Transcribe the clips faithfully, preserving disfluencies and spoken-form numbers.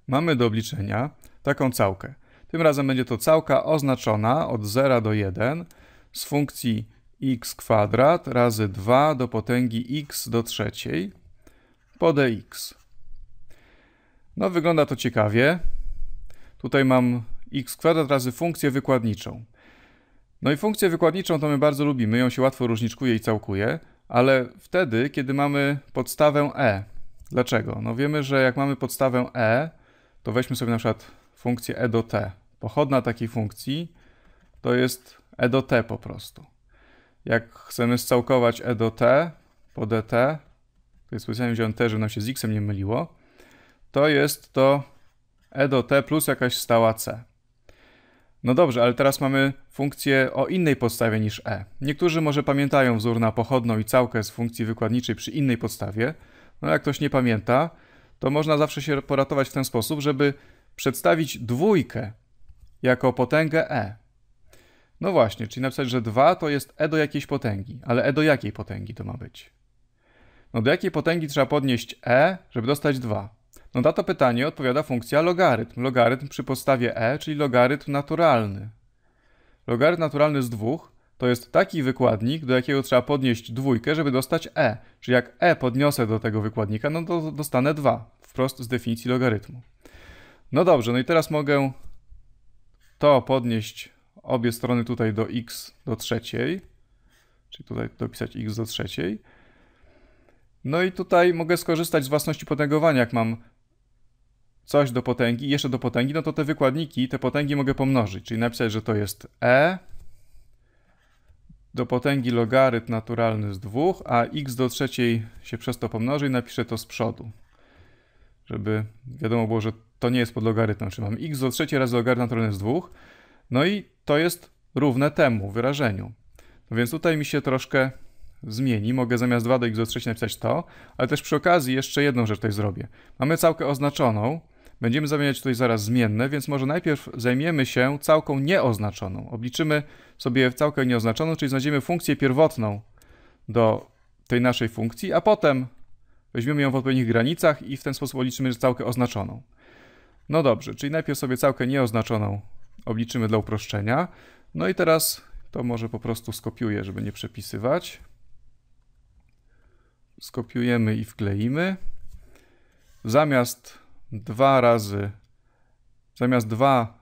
Mamy do obliczenia taką całkę. Tym razem będzie to całka oznaczona od zera do jeden z funkcji x kwadrat razy dwa do potęgi x do trzeciej po dx. No wygląda to ciekawie. Tutaj mam x kwadrat razy funkcję wykładniczą. No i funkcję wykładniczą to my bardzo lubimy, ją się łatwo różniczkuje i całkuje, ale wtedy, kiedy mamy podstawę e. Dlaczego? No wiemy, że jak mamy podstawę e, to weźmy sobie na przykład funkcję e do t. Pochodna takiej funkcji to jest e do t po prostu. Jak chcemy scałkować e do t po dt, to jest specjalnie wziąłem t, żeby nam się z x nie myliło, to jest to e do t plus jakaś stała c. No dobrze, ale teraz mamy funkcję o innej podstawie niż e. Niektórzy może pamiętają wzór na pochodną i całkę z funkcji wykładniczej przy innej podstawie. No jak ktoś nie pamięta, to można zawsze się poratować w ten sposób, żeby przedstawić dwójkę jako potęgę e. No właśnie, czyli napisać, że dwa to jest e do jakiejś potęgi. Ale e do jakiej potęgi to ma być? No do jakiej potęgi trzeba podnieść e, żeby dostać dwa? No na to pytanie odpowiada funkcja logarytm. Logarytm przy podstawie e, czyli logarytm naturalny. Logarytm naturalny z dwóch to jest taki wykładnik, do jakiego trzeba podnieść dwójkę, żeby dostać e. Czyli jak e podniosę do tego wykładnika, no to dostanę dwa. Wprost z definicji logarytmu. No dobrze, no i teraz mogę to podnieść obie strony tutaj do x do trzeciej. Czyli tutaj dopisać x do trzeciej. No i tutaj mogę skorzystać z własności potęgowania. Jak mam coś do potęgi i jeszcze do potęgi, no to te wykładniki, te potęgi mogę pomnożyć. Czyli napisać, że to jest e do potęgi logarytm naturalny z dwóch, a x do trzeciej się przez to pomnoży i napiszę to z przodu. Żeby wiadomo było, że to nie jest pod logarytmem. Czyli mam x do trzeciej razy logarytm naturalny z dwóch. No i to jest równe temu wyrażeniu. No więc tutaj mi się troszkę zmieni. Mogę zamiast dwa do x do trzeciej napisać to, ale też przy okazji jeszcze jedną rzecz tutaj zrobię. Mamy całkę oznaczoną. Będziemy zamieniać tutaj zaraz zmienne, więc może najpierw zajmiemy się całką nieoznaczoną. Obliczymy sobie całkę nieoznaczoną, czyli znajdziemy funkcję pierwotną do tej naszej funkcji, a potem weźmiemy ją w odpowiednich granicach i w ten sposób obliczymy całkę oznaczoną. No dobrze, czyli najpierw sobie całkę nieoznaczoną obliczymy dla uproszczenia. No i teraz to może po prostu skopiuję, żeby nie przepisywać. Skopiujemy i wkleimy. Zamiast dwa razy, zamiast dwa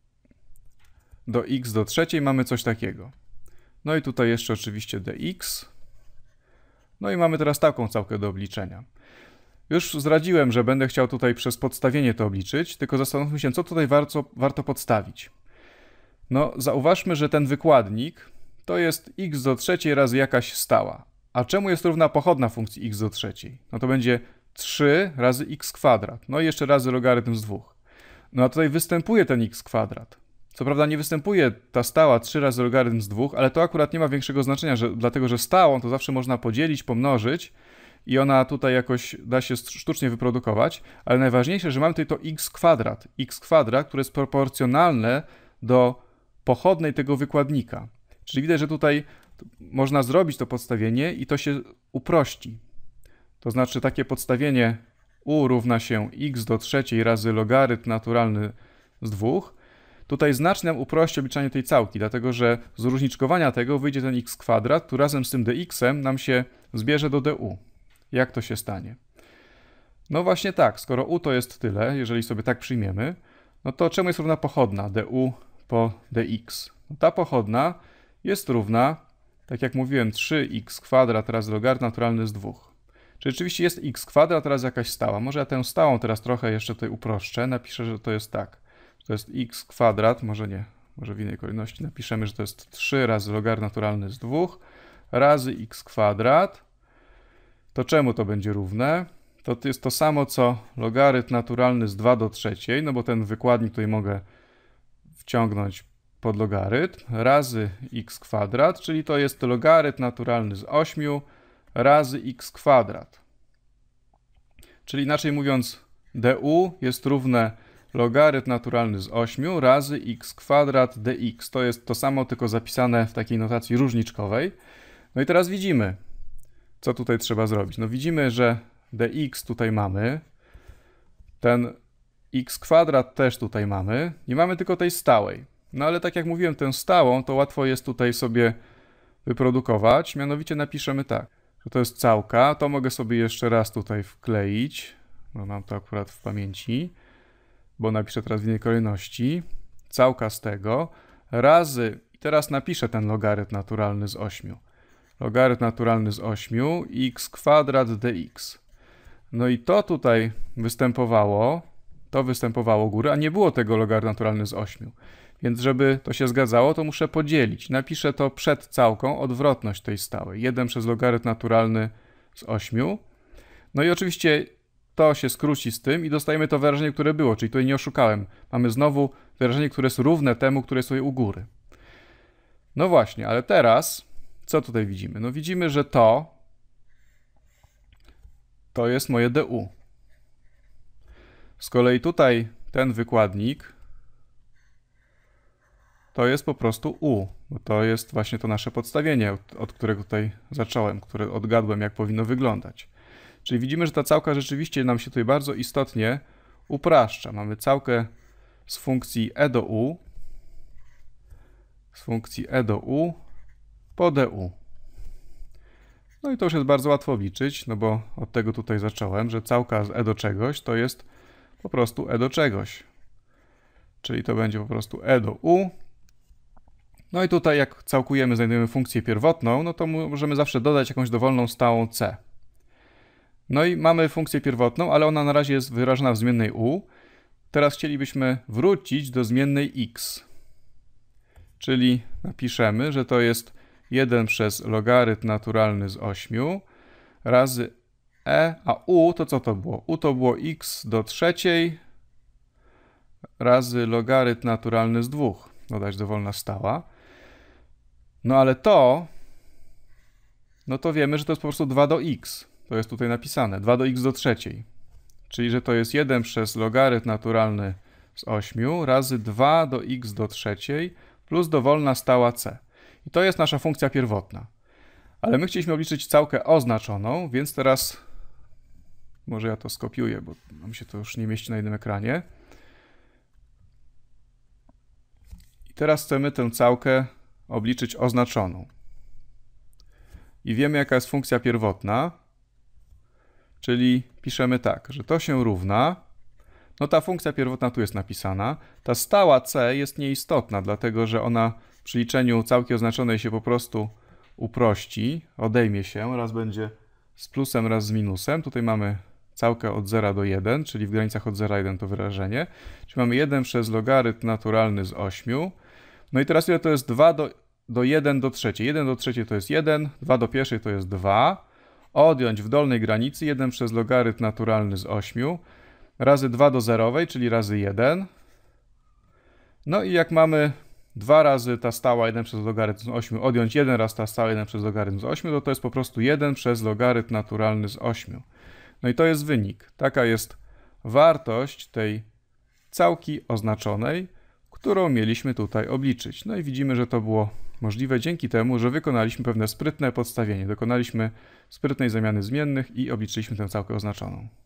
do x do trzeciej mamy coś takiego. No i tutaj jeszcze oczywiście dx. No i mamy teraz taką całkę do obliczenia. Już zdradziłem, że będę chciał tutaj przez podstawienie to obliczyć, tylko zastanówmy się, co tutaj warto, warto podstawić. No, zauważmy, że ten wykładnik to jest x do trzeciej razy jakaś stała. A czemu jest równa pochodna funkcji x do trzeciej? No to będzie trzy razy x kwadrat. No i jeszcze razy logarytm z dwóch. No a tutaj występuje ten x kwadrat. Co prawda nie występuje ta stała trzy razy logarytm z dwóch, ale to akurat nie ma większego znaczenia, że, dlatego że stałą to zawsze można podzielić, pomnożyć i ona tutaj jakoś da się sztucznie wyprodukować, ale najważniejsze, że mamy tutaj to x kwadrat. x kwadrat, które jest proporcjonalne do pochodnej tego wykładnika. Czyli widać, że tutaj można zrobić to podstawienie i to się uprości. To znaczy takie podstawienie u równa się x do trzeciej razy logarytm naturalny z dwóch. Tutaj znacznie nam uprości obliczanie tej całki, dlatego że z różniczkowania tego wyjdzie ten x kwadrat, który razem z tym dx-em nam się zbierze do du. Jak to się stanie? No właśnie tak, skoro u to jest tyle, jeżeli sobie tak przyjmiemy, no to czemu jest równa pochodna du po dx? No ta pochodna jest równa, tak jak mówiłem, trzy x kwadrat razy logarytm naturalny z dwóch. Czyli rzeczywiście jest x kwadrat, teraz jakaś stała. Może ja tę stałą teraz trochę jeszcze tutaj uproszczę. Napiszę, że to jest tak. To jest x kwadrat, może nie, może w innej kolejności napiszemy, że to jest trzy razy logarytm naturalny z dwóch razy x kwadrat. To czemu to będzie równe? To jest to samo, co logarytm naturalny z dwa do trzeciej, no bo ten wykładnik tutaj mogę wciągnąć pod logarytm, razy x kwadrat, czyli to jest logarytm naturalny z ośmiu razy x kwadrat. Czyli inaczej mówiąc, du jest równe logarytm naturalny z ośmiu razy x kwadrat dx. To jest to samo, tylko zapisane w takiej notacji różniczkowej. No i teraz widzimy, co tutaj trzeba zrobić. No widzimy, że dx tutaj mamy. Ten x kwadrat też tutaj mamy. Nie mamy tylko tej stałej. No ale tak jak mówiłem, tę stałą to łatwo jest tutaj sobie wyprodukować. Mianowicie napiszemy tak, że to jest całka. To mogę sobie jeszcze raz tutaj wkleić. No mam to akurat w pamięci, bo napiszę teraz w innej kolejności. Całka z tego razy, i teraz napiszę ten logarytm naturalny z ośmiu. Logarytm naturalny z ośmiu, x kwadrat dx. No i to tutaj występowało, to występowało góry, a nie było tego logarytm naturalny z ośmiu. Więc żeby to się zgadzało, to muszę podzielić. Napiszę to przed całką, odwrotność tej stałej. jeden przez logarytm naturalny z ośmiu. No i oczywiście to się skróci z tym i dostajemy to wyrażenie, które było, czyli tutaj nie oszukałem. Mamy znowu wyrażenie, które jest równe temu, które jest tutaj u góry. No właśnie, ale teraz co tutaj widzimy? No widzimy, że to to jest moje du. Z kolei tutaj ten wykładnik to jest po prostu u, bo to jest właśnie to nasze podstawienie, od, od którego tutaj zacząłem, które odgadłem, jak powinno wyglądać. Czyli widzimy, że ta całka rzeczywiście nam się tutaj bardzo istotnie upraszcza. Mamy całkę z funkcji e do u, z funkcji e do u po du. No i to już jest bardzo łatwo obliczyć, no bo od tego tutaj zacząłem, że całka z e do czegoś to jest po prostu e do czegoś. Czyli to będzie po prostu e do u. No i tutaj jak całkujemy, znajdujemy funkcję pierwotną, no to możemy zawsze dodać jakąś dowolną stałą c. No i mamy funkcję pierwotną, ale ona na razie jest wyrażona w zmiennej u. Teraz chcielibyśmy wrócić do zmiennej x. Czyli napiszemy, że to jest jeden przez logarytm naturalny z ośmiu razy e, a u to co to było? U to było x do trzeciej razy logarytm naturalny z dwóch. Dodać dowolna stała. No ale to, no to wiemy, że to jest po prostu dwa do x. To jest tutaj napisane, dwa do x do trzeciej. Czyli, że to jest jeden przez logarytm naturalny z ośmiu razy dwa do x do trzeciej plus dowolna stała c. I to jest nasza funkcja pierwotna. Ale my chcieliśmy obliczyć całkę oznaczoną, więc teraz może ja to skopiuję, bo nam się to już nie mieści na jednym ekranie. I teraz chcemy tę całkę obliczyć oznaczoną. I wiemy, jaka jest funkcja pierwotna, czyli piszemy tak, że to się równa, no ta funkcja pierwotna tu jest napisana, ta stała c jest nieistotna, dlatego że ona przy liczeniu całki oznaczonej się po prostu uprości, odejmie się, raz będzie z plusem, raz z minusem. Tutaj mamy całkę od zera do jeden, czyli w granicach od zera do jeden to wyrażenie. Czyli mamy jeden przez logarytm naturalny z ośmiu. No i teraz ile to jest dwa do jeden do trzeciej? jeden do trzeciej to jest jeden, dwa do pierwszej to jest dwa. Odjąć w dolnej granicy jeden przez logarytm naturalny z ośmiu razy dwa do zerowej, czyli razy jeden. No i jak mamy dwa razy ta stała jeden przez logarytm z ośmiu, odjąć jeden raz ta stała jeden przez logarytm z ośmiu, to to jest po prostu jeden przez logarytm naturalny z ośmiu. No i to jest wynik. Taka jest wartość tej całki oznaczonej, którą mieliśmy tutaj obliczyć. No i widzimy, że to było możliwe dzięki temu, że wykonaliśmy pewne sprytne podstawienie. Dokonaliśmy sprytnej zamiany zmiennych i obliczyliśmy tę całkę oznaczoną.